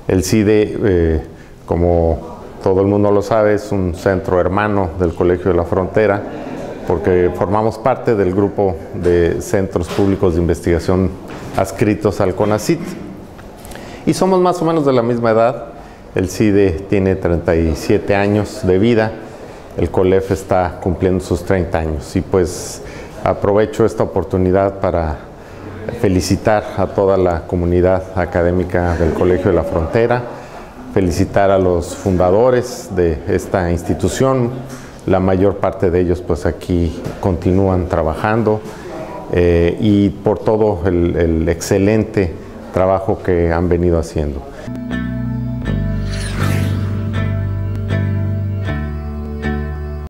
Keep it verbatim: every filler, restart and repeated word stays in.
El CIDE, eh, como todo el mundo lo sabe, es un centro hermano del Colegio de la Frontera, porque formamos parte del grupo de centros públicos de investigación adscritos al CONACYT. Y somos más o menos de la misma edad. El CIDE tiene treinta y siete años de vida, el COLEF está cumpliendo sus treinta años. Y pues aprovecho esta oportunidad para felicitar a toda la comunidad académica del Colegio de la Frontera, felicitar a los fundadores de esta institución. La mayor parte de ellos pues aquí continúan trabajando eh, y por todo el, el excelente trabajo que han venido haciendo.